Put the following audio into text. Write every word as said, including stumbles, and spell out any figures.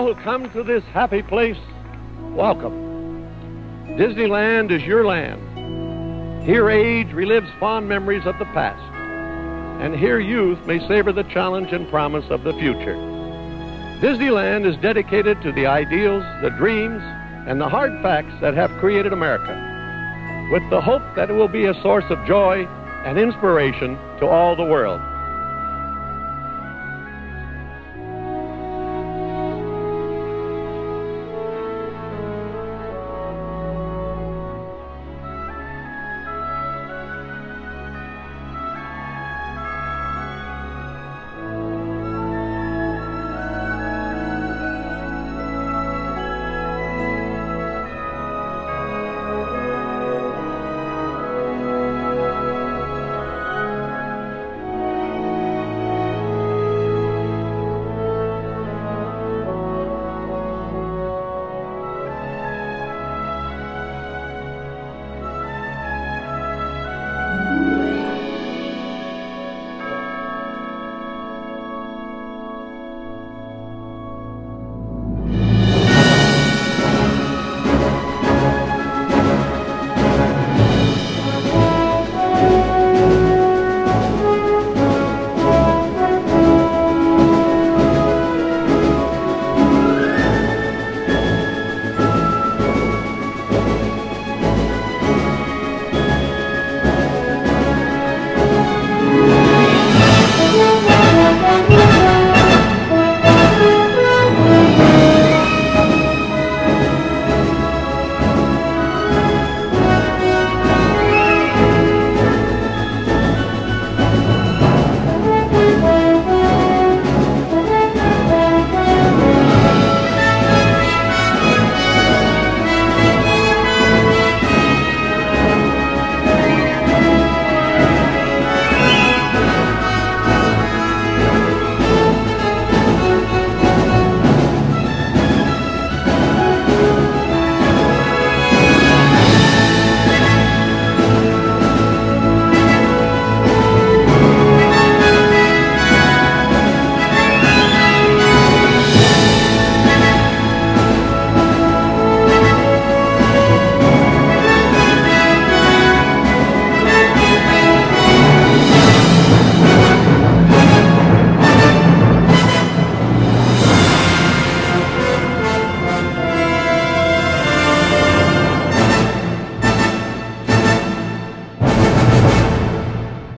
all who come to this happy place, welcome. Disneyland is your land. Here age relives fond memories of the past, and here youth may savor the challenge and promise of the future. Disneyland is dedicated to the ideals, the dreams, and the hard facts that have created America, with the hope that it will be a source of joy and inspiration to all the world.